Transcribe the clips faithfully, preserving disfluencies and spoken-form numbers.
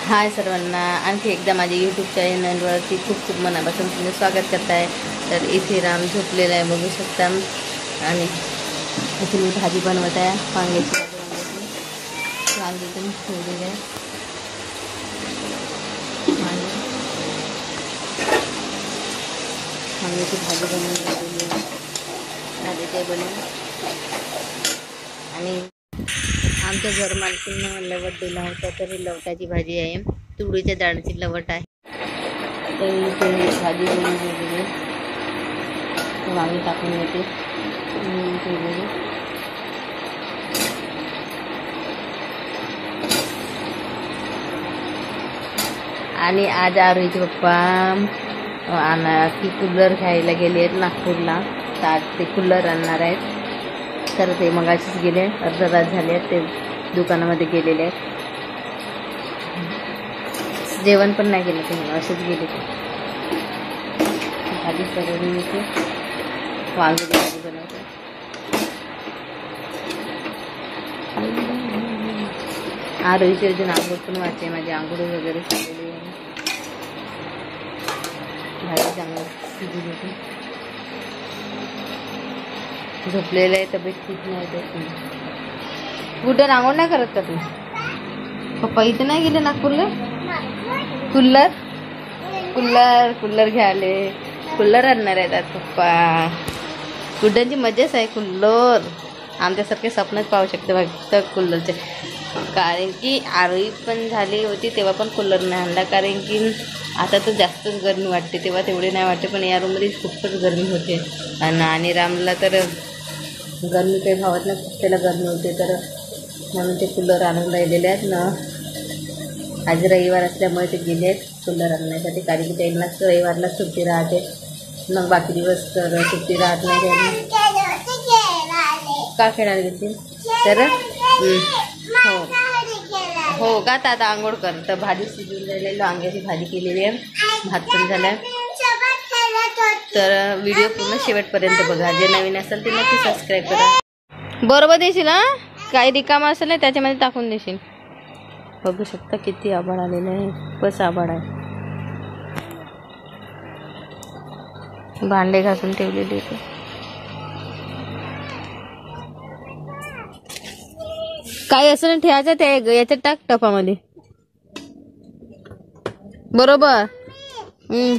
हाय सर्वांना, आणखी एकदा माझ्या यूट्यूब चॅनलवरती खूप खूप मनापासून तुम्ही स्वागत करताय। तर इथे राम झोपलेला आहे, बघू शकता। आणि इथे मी भाजी बनवत आहे, वांग्याची भाजी। वांगी पण ठेवलेली आहे, वांग्याची भाजी बनवली आहे, भाजी ते बनवून। आणि आमच्या घर मालकीनं लवट दिला होता, तर लवटाची भाजी आहे, तुरीच्या डाळीची लवट आहे। तर इथे भाजी बनवून ठेवलेली, वांगी टाकून येते ठेवलेली। आणि आज आरोहीचे पप्पा आणा की कूलर घ्यायला गेले आहेत नागपूरला, तर आज ते कूलर आणणार आहेत। तर ते मगाशीच गेले, अर्धा तास झाले ते दुकानामध्ये गेलेले आहेत। जेवण पण नाही केलं ते, असेच गेले ते। भाजी करून येते, वांग्याची भाजी बनवते। आरोहीची अजून आंघोळ पण वाचते, माझी आंघोळ वगैरे झालेली आहे। भाजी चांगलं शिजून येते, झोपलेलं आहे, तब्येत ठीक नाही होत। कुठे आंघोळ नाही करत का तू? पप्पा इथे नाही गेले नागपूरला? कुल्लर कुल्लर कुल्लर घ्यायले, कुल्लर आणणार आहेत आज पप्पा। कुड्यांची मजाच आहे, कुल्लर आमच्यासारखे स्वप्नच पाहू शकते फक्त कुल्लरचे। कारण की आरोही पण झाली होती तेव्हा पण कूलर नाही आणला, कारण की आता तर जास्तच गरमी वाटते, तेव्हा तेवढे नाही वाटते, पण या रूममध्ये खूपच गरमी होते। आणि रामला तर गरमी काही भावत नाही, खूप त्याला गरमी होते, तर म्हणून ते कूलर आणून राहिलेले आहेत ना। आज रविवार असल्यामुळे ते गेले आहेत कूलर आणण्यासाठी, कारण की त्यांनाच रविवारला सुट्टी राहते, मग बाकी दिवस तर सुट्टी राहत नाही त्यांना। का खेळायला गेली? तर हो हो का, तर आता आंघोळ कर। तर भाजी शिजून राहिलेली, वांग्याची भाजी केलेली आहे, भात पण झाला आहे। तर व्हिडिओ पूर्ण शेवटपर्यंत बघा, जे नवीन असेल ते नक्की सबस्क्राईब करा। बरोबर देशील ना, काही रिकामा असेल ना त्याच्यामध्ये टाकून देशील। बघू शकता किती आभाळ आलेलं आहे, बस आभाळ आहे। भांडे घासून ठेवलेले ते, काही असं ठेवायचं ते याच्यात टाक टपामध्ये, बरोबर। हम्म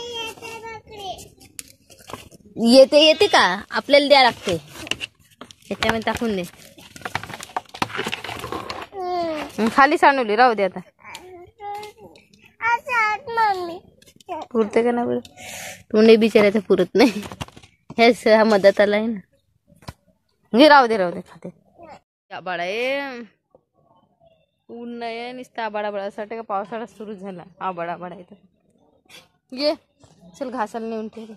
येते येते का, आपल्याला द्या लागते, याच्यामध्ये टाकून दे। खाली सांडवली, राहू दे आता। पुरते का ना, तोंडे बिचारायचं पुरत नाही, हे मदत आला आहे ना। घे, राहू दे राहू दे, खाते। आबाळ आहे, ऊन नाही, नुसतं आबाळ आबाळ असं वाटतं का पावसाळा सुरू झाला, आबाळ आबाळ आहे। तर ये चल, घासाला नेऊन ठेव।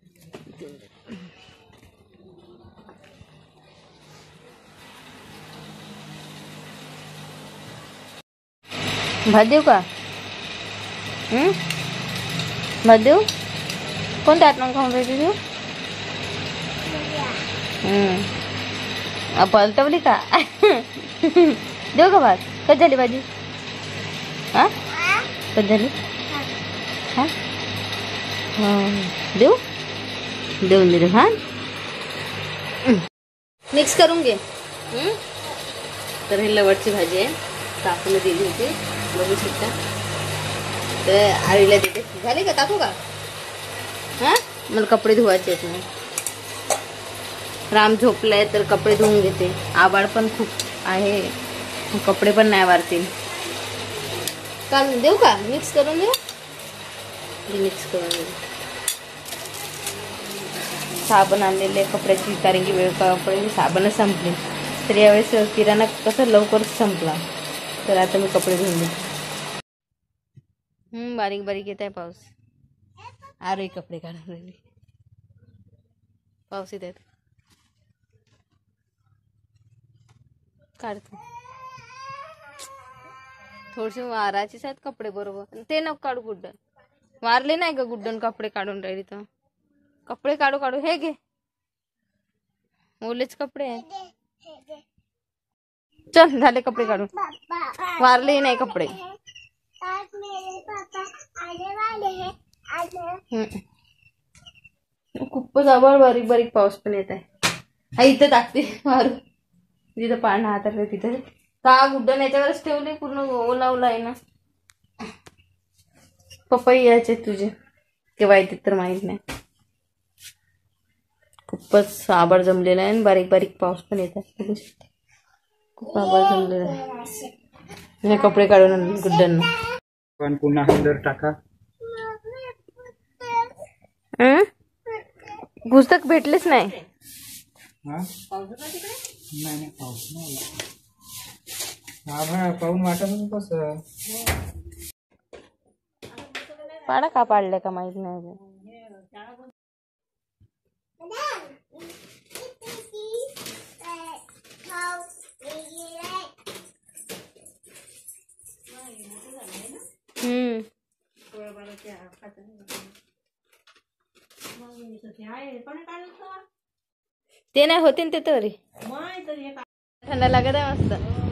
भात देऊ का? हम्म भात देऊ? कोणत्या आठवण खाऊन राहिली तू? हम्म पलटवली का? देऊ का भात? कधी झाली भाजी? हा कधी झाली? हा देऊ देऊन दे। हा मिक्स करून घे। तर हे लवटची भाजी आहे, काकूला दिली होती, बघू शकता। तर आईला देते, झाली का? टाकू का? हा मला कपडे धुवायचे आहेत ना, राम झोपलाय तर कपडे धुवून घेते। आबाळ पण खूप आहे, कपडे पण नाही वारतील। का देऊ का? मिक्स करून देऊ, मिक्स करून देऊ। साबण आणलेले कपड्याची, कारण की वेळ कपडे साबणच संपले, तर यावेळेस किराणा कसं लवकर संपला, तर आता मी कपडे धुवून देते। हम्म बारीक बारीक येत आहे पाऊस, आरोही कपडे काढून राहिली, पाऊस येत आहे काढते। थोडीशी वाराचीच आहेत कपडे, बरोबर ते नको काढू, गुड्डन वारले नाही का? गुड्डन कपडे काढून राहिली तर कपडे काढू काढू, हे घे ओलेच कपडे आहेत। चल झाले कपडे काढून, वारले नाही कपडे। खूपच आभाळ बारीक बारीक पाऊस पण येत आहे. हा इथं टाकते मारू जिथं पाणी हाताळलं तिथं का गुड्डन याच्यावरच ठेवले पूर्ण ओला ओला आहे ना. पपई यायचे तुझे केव्हा येते तर माहित नाही. खूपच आभाळ जमलेला आहे आणि बारीक बारीक पाऊस पण येत आहे. खूप आभाळ जमलेला आहे. कपडे काढून गुड्डन पण पुन्हा हळद टाका. पुस्तक भेटलेच नाही. नाही पाऊस नाही आभाळ पाहून वाटत कसं पाडा का पाडलं का माहित नाही. हम्म ते नाही होते ते तरी थंड लागत आहे मस्त.